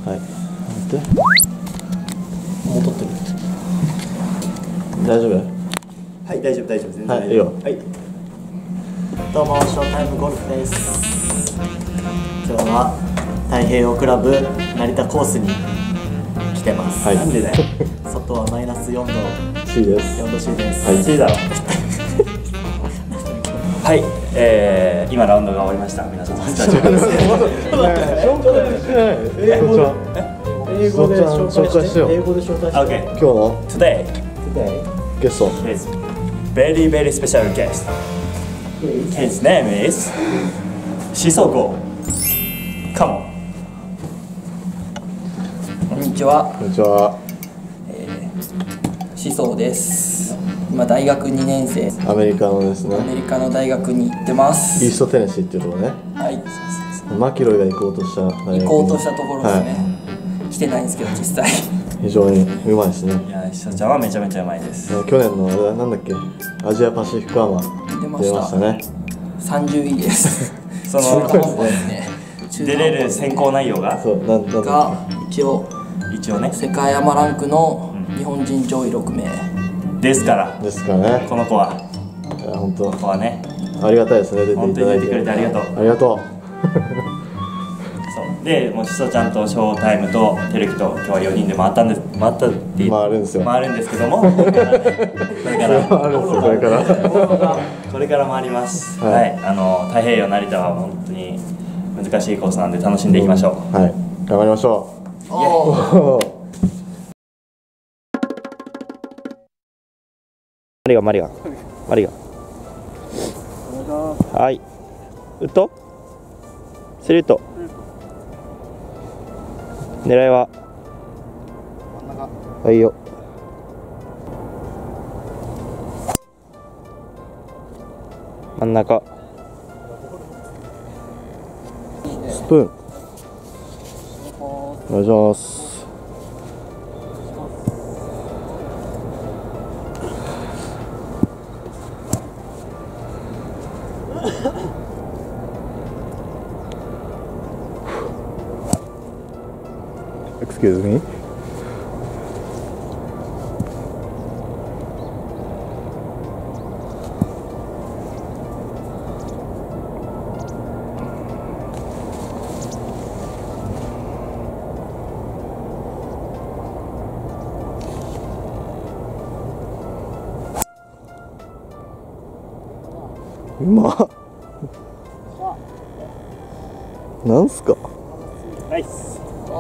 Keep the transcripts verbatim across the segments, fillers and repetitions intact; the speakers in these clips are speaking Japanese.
はい。待って。 もう撮ってる。 大丈夫？ はい、大丈夫大丈夫、全然大丈夫。 はい、いいよ。 はい。どうも、ショータイムゴルフです。今日は太平洋クラブ成田コースに来てます。 はい。 なんでだよ。外はマイナスよんど C です。 よんど C です。 はい、 C だろ。 はい、えー、今ラウンドが終わりました。皆さん、大丈夫です。 英語で英語で紹介してよ。 英語で紹介して。 Okay. 今日の Today Today ゲスト is very very special guest. His name is Shisoko. Come on. こんにちは、 こんにちは。 志宗です。今大学にねんせい、 アメリカのですね、 アメリカの大学に行ってますイーストテネシーっていうところね。 はい、 マキロイが行こうとした大学に行こうとしたところですね、 は来てないんですけど実際非常にうまいですね。 いや、しさちゃんはめちゃめちゃうまいです。 去年のあれはなんだっけ、アジアパシフィックアマ出ま出したましたね。 さんじゅういですその中途半端ですね。 出れる選考内容がそう、なんなんだっが一応一応ね世界アマランクの日本人上位ろくめいですからけですかね。 この子はいや本当この子はねありがたいですね、出てい本当に出てただいて。 くれてありがとう。 ありがとう。 そうでもうしそちゃんとショータイムとてるきと今日はよにんで回ったんです回ったって回るんですよ。 回るんですけどもこれからねこれから回るんですよ、これから。 これから回ります。 はいはい、あの太平洋成田は本当に難しいコースなんで楽しんでいきましょう。 はい、頑張りましょおーう。 マリガマリガマリガはいウッドスリーウッド狙いははいよ真ん中スプーンお願いします。Excuse me. うまっ。なんすか。 ナイス。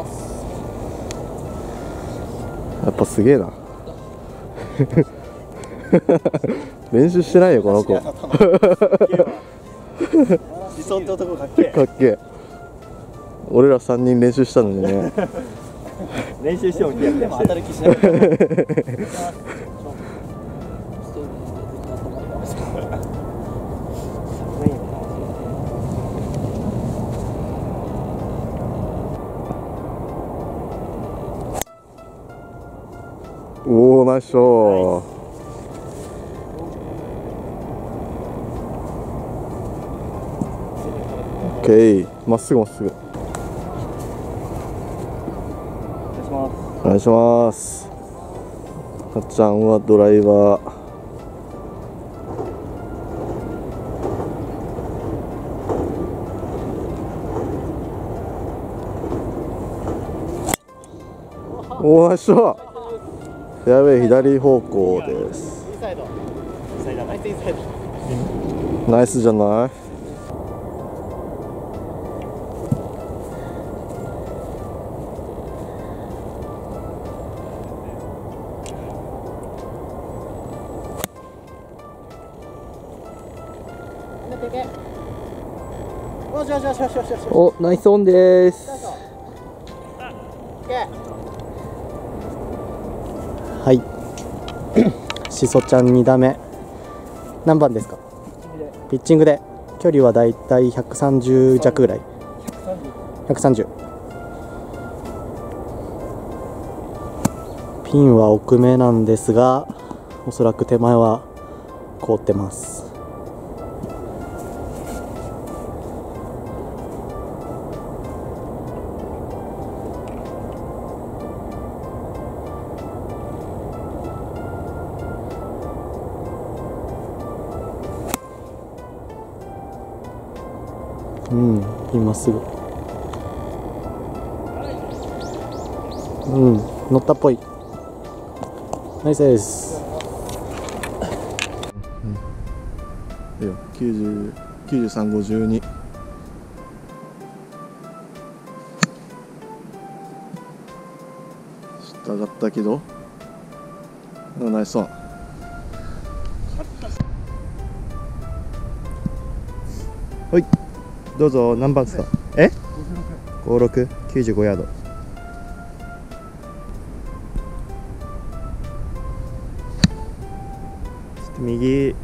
やっぱすげえな。練習してないよこの子。 理想って男かっけえ。 かっけえ。俺らさんにん練習したのにね。 練習しても気がでも当たる気しない。 おお、ナイスショー。オッケー、まっすぐまっすぐ。お願いします。かっちゃんはドライバー。おお、ナイスショー。フェアウェイ左方向です。ナイスじゃない？ おナイスオンです。 はい。しそちゃんに打目。何番ですか？ピッチングで。距離はだいたいひゃくさんじゅう弱ぐらい。ひゃくさんじゅう。ピンは奥目なんですが、おそらく手前は凍ってます。 うんピンまっすぐ。うん乗ったっぽい。ナイスです。 いいよきゅうじゅう、きゅうじゅうさん、ごじゅうに。上がったけど、あナイスワン。はいどうぞ。何番ですか？えごじゅうろく、きゅうじゅうごヤード。ちょっと右。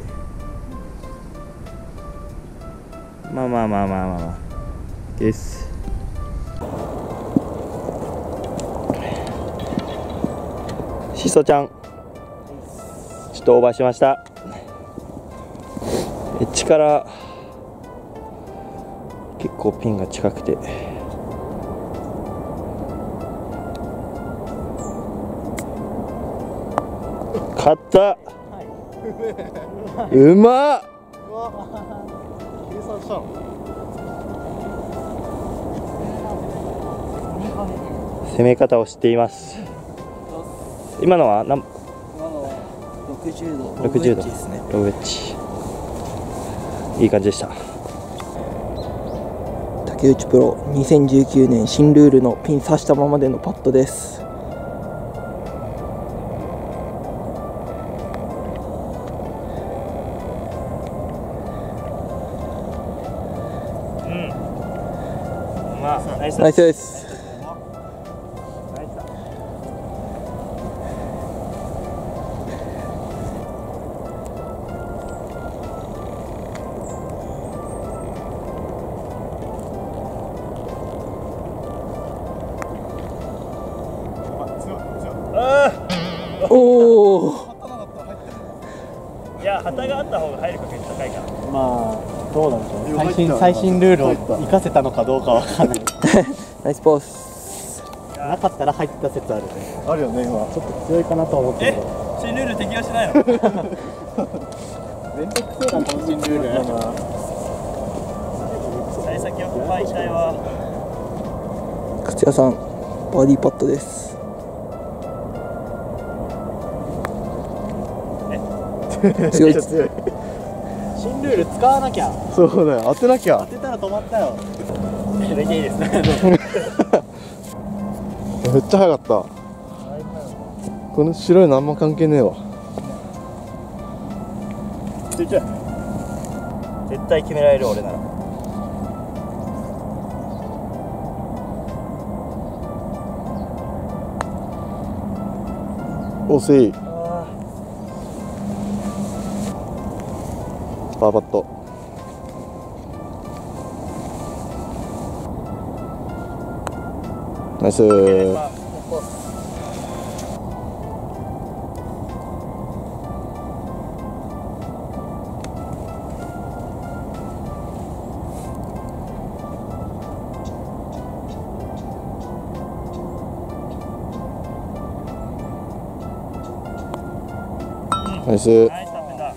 まあまあまあまあまあまあです。しそちゃんちょっとオーバーしました。エッジから結構ピンが近くて勝った。うまっ。攻め方を知っています。今のは何？ 今のはろくじゅうど、 ろくじゅうどですね。 ローウェッジ。いい感じでした。 竹内プロにせんじゅうきゅうねん新ルールのピン刺したままでのパットです。 まあナイスナイスです。おお。 いや旗があった方が入る確率高いから。 まあどうなんでしょうね。最新最新ルールを生かせたのかどうかは分からない。 ナイスポース。 なかったら入った説あるね。 あるよね今。 ちょっと強いかなと思ってるけど。 新ルール適用しないの？ めんどくせえなこの新ルール。 幸先をパイしたいわ。 勝谷さんバーディーパットです。強い。 新ルール使わなきゃ。 そうだよ当てなきゃ。 当てたら止まったよ。 それでいいですね。 めっちゃ速かった。この白いのあんま関係ねえわ。 集中。絶対決められる俺なら。 惜しい。パーパット。ナイスー。ナイスー。 ナイスタップだ。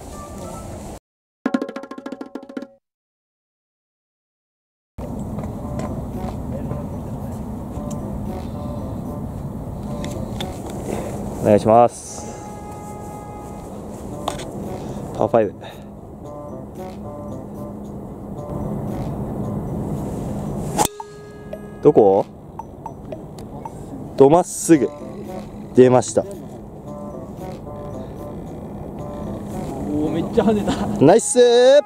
お願いします。パーファイブ。どこ？どまっすぐ出ました。 おおめっちゃ跳ねた。 ナイスー。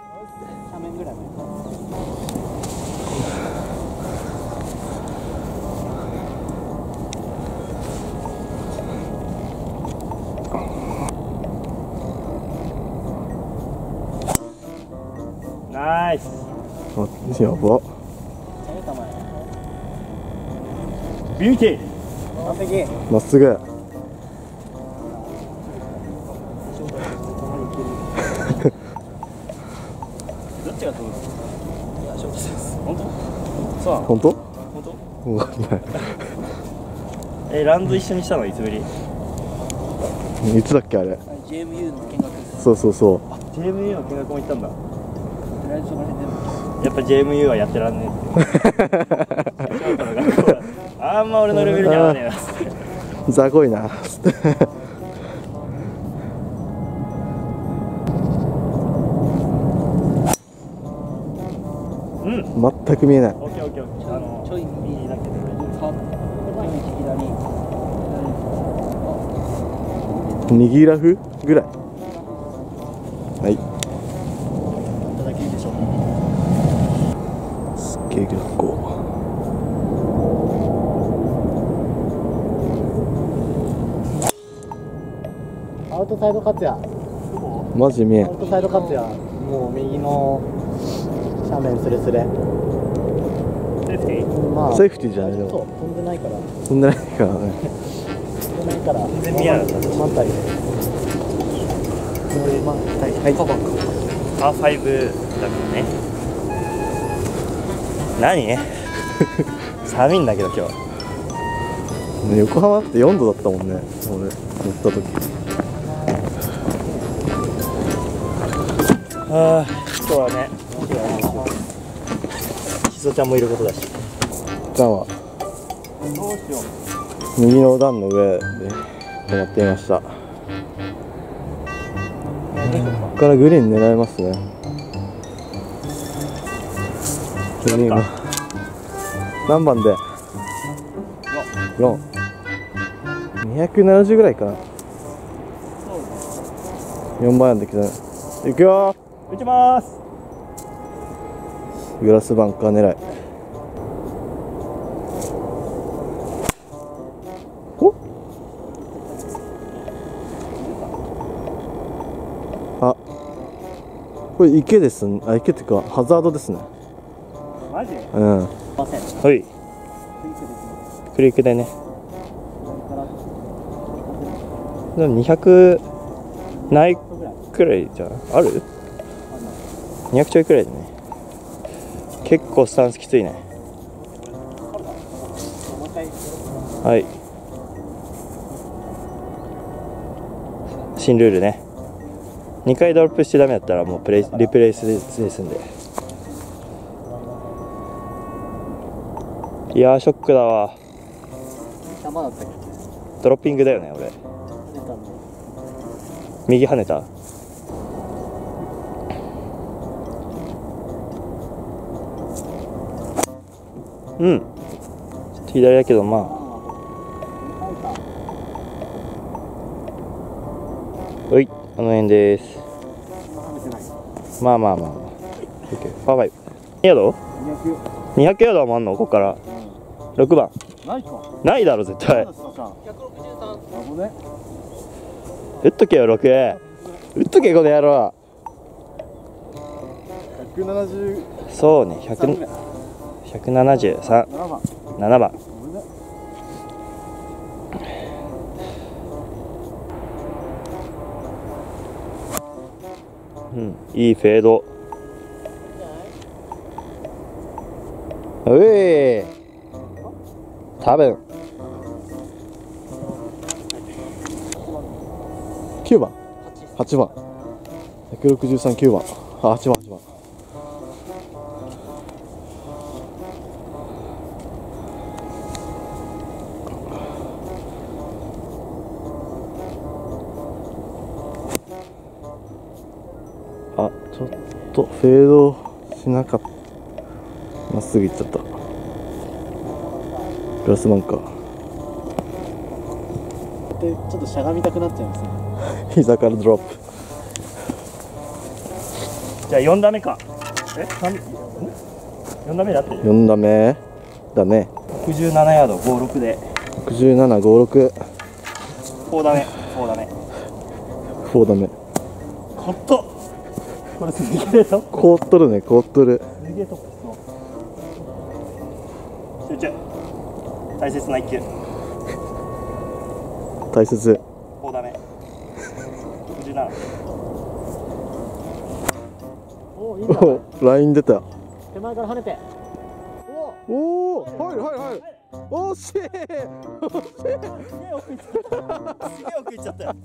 ナイス。 あ、やば。 ビューティー。 まっすぐ。 どっちが飛ぶ？いや、ショートです。本当？そうなの？ 本当？ 本当？ わかんない。 え、ラウンド一緒にしたのいつぶり？ いつだっけあれ。 ジェーエムユー の見学です。 そうそうそう。 ジェーエムユー の見学も行ったんだ。 とりあえずそこら辺で。 やっぱ ジェーエムユー はやってらんねえってショートの学校はあんま俺のレベルに合わねえなっつって雑魚いなうん、 全く見えない。 オッケーオッケーオッケー。あのちょい右だけど右ラフぐらい。はい。 いただけるでしょう。 すっげえ学校。 アウトサイド活也。 マジ見えん。 アウトサイド活也。もう右の斜面スレスレ。 セーフティー。 まあセーフティーじゃないでも。 そう、飛んでないから。 飛んでないからね。 飛んでないから。 全然見えなかった。 満体で。満体。はい。カバーか。 パーファイブだからね。何寒いんだけど今日。 ね、横浜ってよんどだったもんね。俺乗った時。 ああ、今日はね。しそちゃんもいることだし。 ちゃんは右の段の上で止まっていました。ここからグリーン狙えますね。グリーンが何番でよん、にひゃくななじゅうぐらいかな。よんばんアイアンできたね。いくよー。打ちまーす。 グラスバンカー狙い。おあ、これ池ですね。あ、池っていうかハザードですね。 マジ？ うん。 はい。クリークでね。でもにひゃくないくらいじゃん。ある？にひゃくちょいくらいでね。結構スタンスきついね。はい。新ルールね。にかいドロップしてダメだったらもうプレイリプレイスですんで。いやーショックだわ。ドロッピングだよね俺。右跳ねた。うん。ちょっと左だけどまあ。はい、あの辺です。まあまあまあ。オッケー、パーファイブ。にヤード？にひゃくヤードは回んのここから。ろくばん。ないだろ絶対。打っとけよろく。打っとけこの野郎。 ひゃくななじゅう。 そうね、ひゃくひゃくななじゅうさん、ななばん。うん、いいフェード。うえー、多分きゅうばん、はちばん、ひゃくろくじゅうさん、きゅうばん、あ、はちばん、はちばん。あ、ちょっとフェードしなかった。まっすぐ行っちゃった。グラスバンカー。 で、ちょっとしゃがみたくなっちゃいますね。 膝からドロップ。 じゃあよん打目か。え、よん打目だって。 よん打目だね。 ろくじゅうななヤードごろくで。 ろくじゅうなな、ごろく。 よん打目、よん打目。 よん打目。 コット。これすげえトップ。 凍っとるね、凍っとる。 すげえトップそう。集中。大切な一球。 大切。 よん打目。ろくじゅうなな。 お、いいんだ。 お、ライン出た。 手前から跳ねて。 おお、はいはいはい。惜しい。惜しい。 すげえ奥行っちゃった。すげえ奥行っちゃったよ。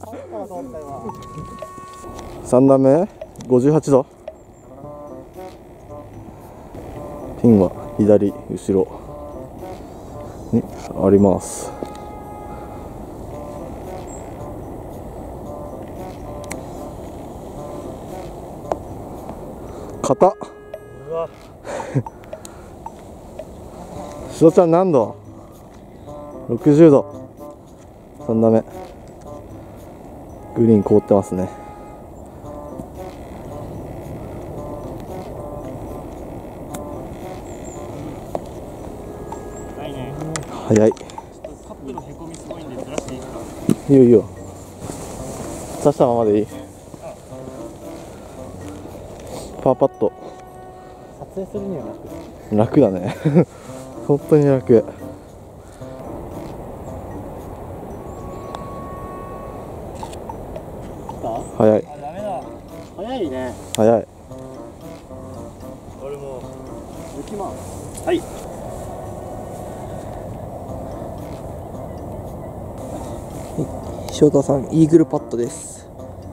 さん打目、ごじゅうはちど。 ピンは左後ろにあります。硬っ。しそちゃん何度？ろくじゅうど。さん打目。グリーン凍ってますね。早い。カップのへこみすごいんでずらしていいですか？いいよいいよ。刺したままでいい。パーパット。 撮影するには楽。楽だね。本当に楽。早い。 早いね。 早い。 俺も抜きます。 はい。 翔太さんイーグルパットです。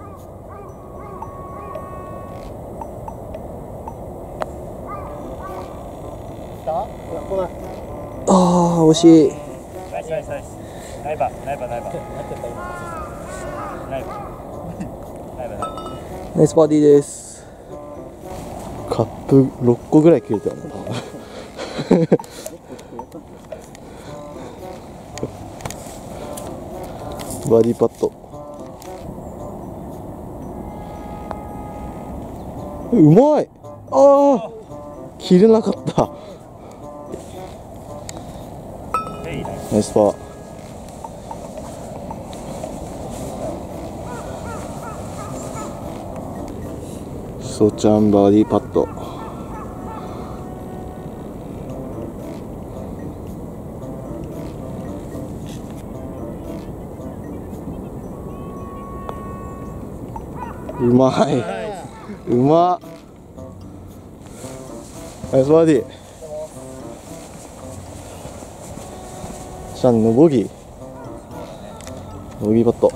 ああ惜しい。 ナイスナイスナイス。ナイバーナイバーナイバー。ナイバーナイバーナイバー。 ナイスバーディーです。 カップろっこぐらい切れたよね。バーディーパット。うまい。ああ、切れなかった。ナイスパー。しそちゃんバーディーパット。うまい。うまっ。ナイスバーディー。シャンのボギー。ボギーパット。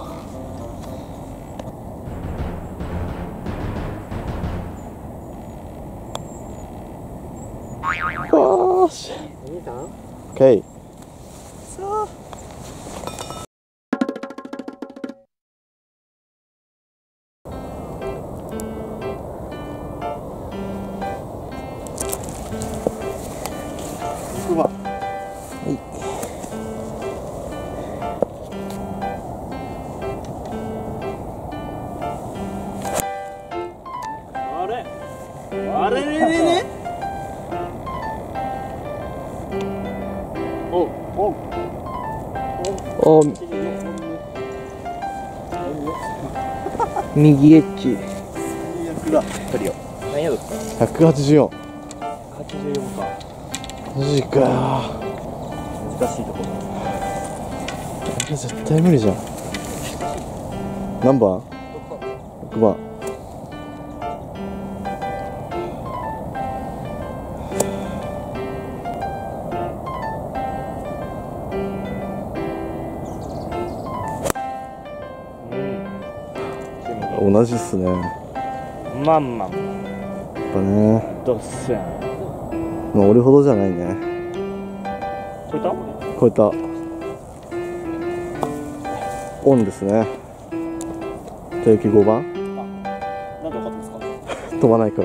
よーし。オッケー。ろくばん。 あれあれれれれ。おおお右エッジ。 取るよ。何ヤードですか？ ひゃくはちじゅうよん。 はちじゅうよんか。 マジかよ。 難しいところ。 これ絶対無理じゃん。何番？ろくばん。同じっすね。 まんまん。 やっぱね。 どっせん。 まあ俺ほどじゃないね。 超えた？ 超えた。オンですね。定期ごばん。 なんで分かったんですか？ 飛ばないから。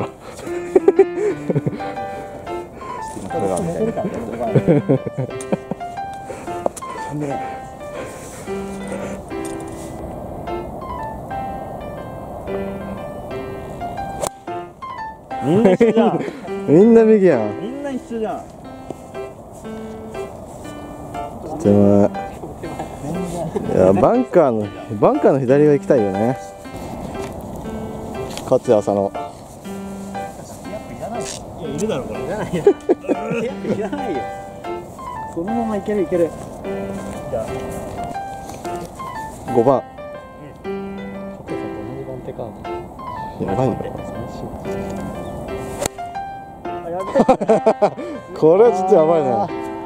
みんな一緒じゃん。 みんな右やん。 みんな一緒じゃん。 手前。いやバンカーのバンカーの左が行きたいよね。勝谷浅野。 いやいるだろこれ。いらないよ。いらないよ。そのままいけるいける。じゃあごばん。 手か。 やばいよ。これはちょっとやばいね。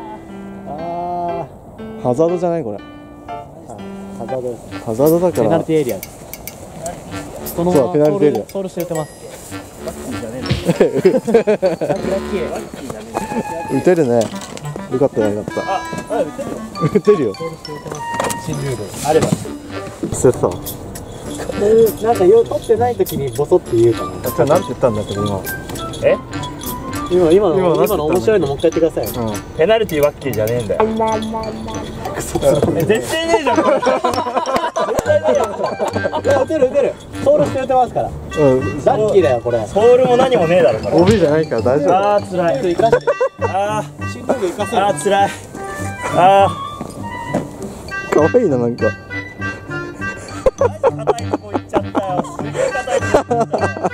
ハザードじゃないこれ。 ハザードです。 ハザードだから。 ペナルティエリア。そのままそうペナルティエリア。 ソールしてます。 ペ打てるね。よかったよかった。 あ、あ、打てるよ。 打てるよ。 新ルールあれば。 それさ。 なんかよ取ってない時にボソって言うかな。 じゃあなんて言ったんだけど今。 え？ 今今の今今の面白いのもう一回言ってください。 ペナルティーワッキーじゃねえんだよ。え絶対ねえじゃんこれ。絶対ねえよ。 いや打てる打てる。ソウルして打てますから。 うん。 ラッキーだよこれ。 ソールも何もねえだろこれ。 オービー じゃないから大丈夫。 ああ辛い。 生かして。 あ新ルール生かせあ、ああ辛い。ああ。 可愛いななんか。 マジ硬いとこ行っちゃったよ。すげえ硬いとこ行っちゃったよ。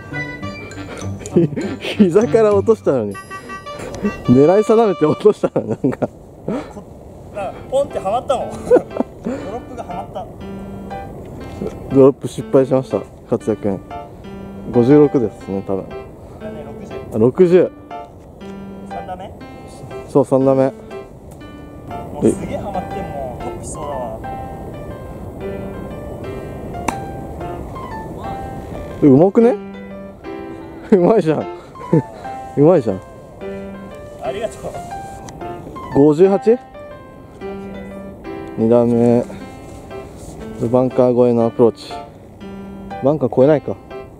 膝から落としたのに狙い定めて落としたのなんかなんかポンってはまったもん。ドロップがはまった。 ドロップ失敗しました勝也くん。ごじゅうろくですね多分。 これねろくじゅう。 あろくじゅう。 三打目？ そうさん打目。 もうすげえはまってもうトップしそうだわ。 うまくね？うまいじゃんうまいじゃん。 ありがとう。 ごじゅうはち？ に打目バンカー越えのアプローチ。バンカー越えないか。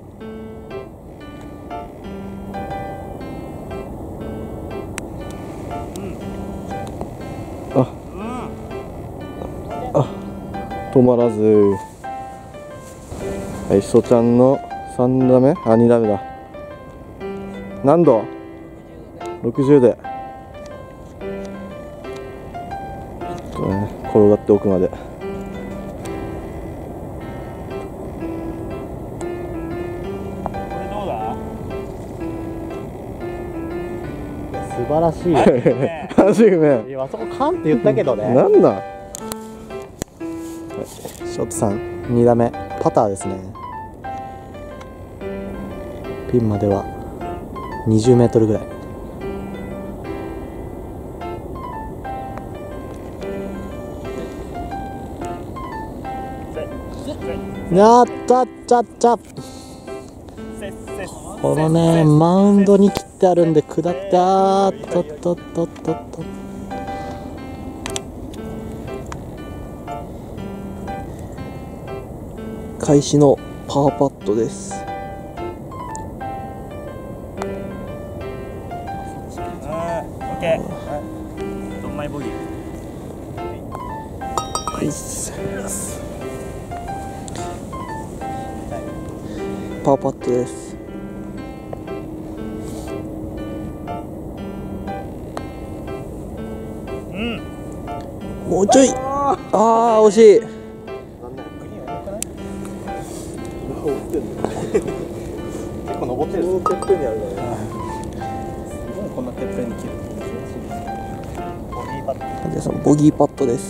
ああ止まらず。はい、しそちゃんのさん打目、あに打目だ。何度？ろくじゅうで、とね、転がって奥まで。 これどうだ？ 素晴らしい。 マジうめいやあそこカンって言ったけどえ。 ね。 なんだ。 ショットさんに打目パターですね。ピンまではにじゅうメートルぐらい。やったっちゃっちゃ。このねマウンドに切ってあるんで下ってあーっとっとっとっとっと。開始のパーパットです。 オッケー。ドンマイボギー。 はいっす。パーパットです。 うん。 もうちょい。ああ惜しい。 結構登ってる。てっぺんにあるね。 こんなてっぺんに切る。 ボギーパット。 患者さんボギーパットです。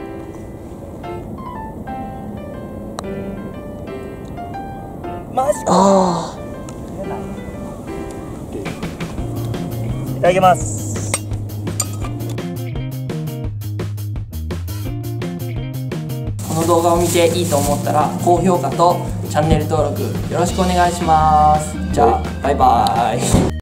マジか。 ああ。 いただきます。 この動画を見ていいと思ったら高評価とチャンネル登録よろしくお願いします。じゃあバイバーイ。